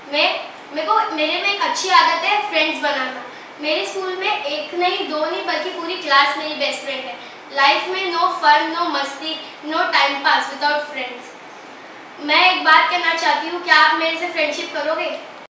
मेरे में एक अच्छी आदत है फ्रेंड्स बनाना। मेरे स्कूल में एक नहीं दो नहीं बल्कि पूरी क्लास मेरी बेस्ट फ्रेंड है। लाइफ में नो फन, नो मस्ती, no time pass without friends. मैं एक बात कहना चाहती हूँ, क्या आप मेरे से फ्रेंडशिप करोगे?